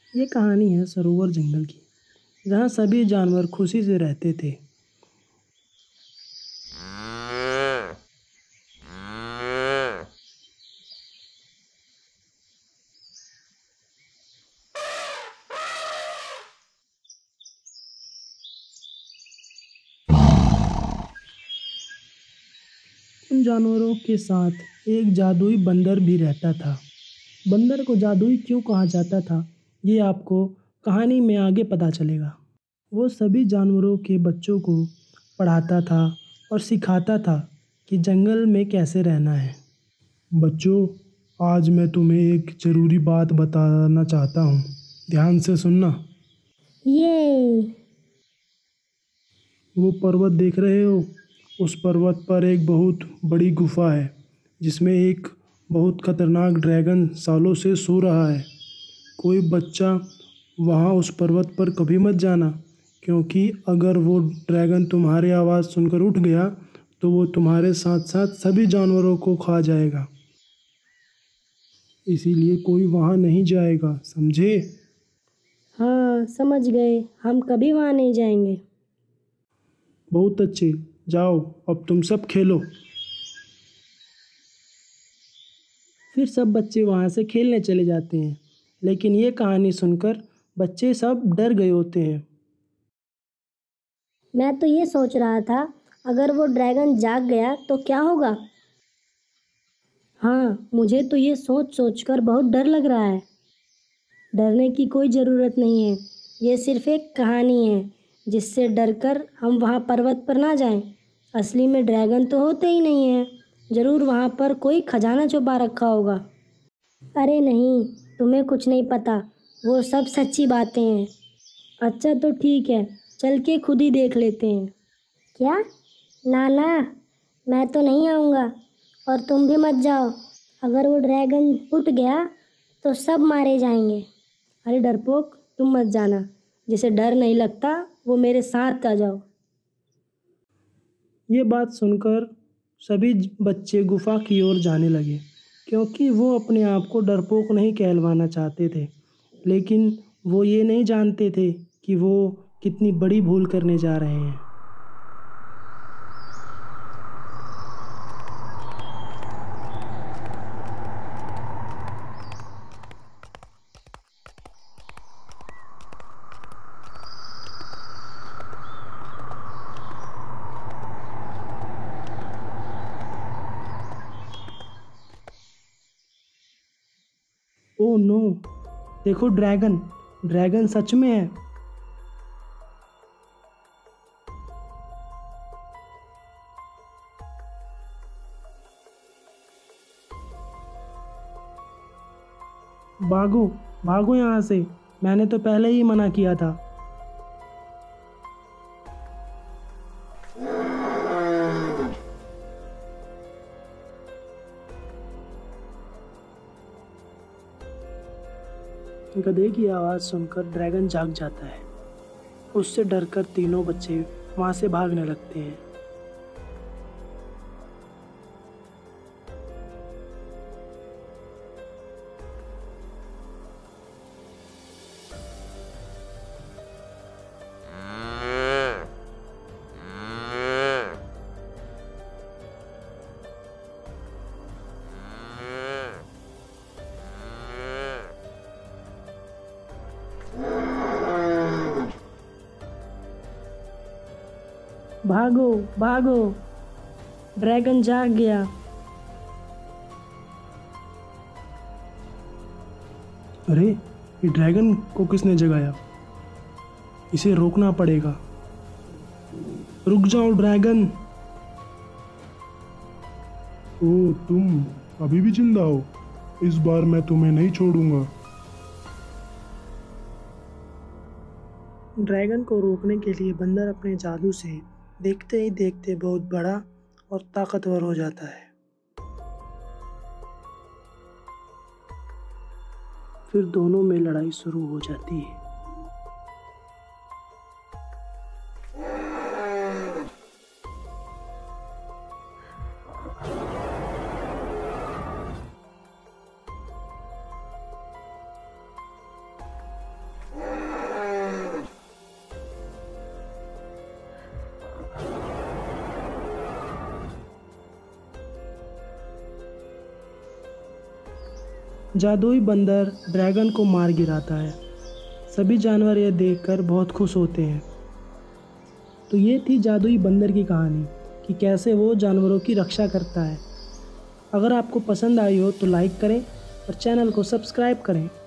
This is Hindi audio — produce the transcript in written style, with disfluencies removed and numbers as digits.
ये कहानी है सरोवर जंगल की, जहाँ सभी जानवर खुशी से रहते थे। उन जानवरों के साथ एक जादुई बंदर भी रहता था। बंदर को जादुई क्यों कहा जाता था, ये आपको कहानी में आगे पता चलेगा। वो सभी जानवरों के बच्चों को पढ़ाता था और सिखाता था कि जंगल में कैसे रहना है। बच्चों, आज मैं तुम्हें एक ज़रूरी बात बताना चाहता हूँ। ध्यान से सुनना। ये वो पर्वत देख रहे हो? उस पर्वत पर एक बहुत बड़ी गुफा है, जिसमें एक बहुत खतरनाक ड्रैगन सालों से सो रहा है। कोई बच्चा वहाँ उस पर्वत पर कभी मत जाना, क्योंकि अगर वो ड्रैगन तुम्हारी आवाज़ सुनकर उठ गया तो वो तुम्हारे साथ साथ सभी जानवरों को खा जाएगा। इसीलिए कोई वहाँ नहीं जाएगा, समझे? हाँ, समझ गए। हम कभी वहाँ नहीं जाएंगे। बहुत अच्छे, जाओ अब तुम सब खेलो। फिर सब बच्चे वहाँ से खेलने चले जाते हैं, लेकिन ये कहानी सुनकर बच्चे सब डर गए होते हैं। मैं तो ये सोच रहा था, अगर वो ड्रैगन जाग गया तो क्या होगा। हाँ, मुझे तो ये सोच सोच कर बहुत डर लग रहा है। डरने की कोई ज़रूरत नहीं है। ये सिर्फ एक कहानी है, जिससे डरकर हम वहाँ पर्वत पर ना जाएं। असली में ड्रैगन तो होते ही नहीं हैं। ज़रूर वहाँ पर कोई खजाना छुपा रखा होगा। अरे नहीं, तुम्हें कुछ नहीं पता। वो सब सच्ची बातें हैं। अच्छा तो ठीक है, चल के खुद ही देख लेते हैं। क्या? ना ना, मैं तो नहीं आऊँगा। और तुम भी मत जाओ। अगर वो ड्रैगन उठ गया तो सब मारे जाएंगे। अरे डरपोक, तुम मत जाना। जिसे डर नहीं लगता वो मेरे साथ आ जाओ। ये बात सुनकर सभी बच्चे गुफा की ओर जाने लगे, क्योंकि वो अपने आप को डरपोक नहीं कहलवाना चाहते थे। लेकिन वो ये नहीं जानते थे कि वो कितनी बड़ी भूल करने जा रहे हैं। Oh no! देखो ड्रैगन! ड्रैगन सच में है। भागो! भागो यहाँ से! मैंने तो पहले ही मना किया था। गधे की आवाज़ सुनकर ड्रैगन जाग जाता है। उससे डरकर तीनों बच्चे वहाँ से भागने लगते हैं। भागो! भागो! ड्रैगन जाग गया। अरे, ये ड्रैगन को किसने जगाया? इसे रोकना पड़ेगा। रुक जाओ ड्रैगन! ओह, तुम अभी भी जिंदा हो? इस बार मैं तुम्हें नहीं छोड़ूंगा। ड्रैगन को रोकने के लिए बंदर अपने जादू से देखते ही देखते बहुत बड़ा और ताकतवर हो जाता है। फिर दोनों में लड़ाई शुरू हो जाती है। जादुई बंदर ड्रैगन को मार गिराता है। सभी जानवर यह देखकर बहुत खुश होते हैं। तो ये थी जादुई बंदर की कहानी कि कैसे वो जानवरों की रक्षा करता है। अगर आपको पसंद आई हो तो लाइक करें और चैनल को सब्सक्राइब करें।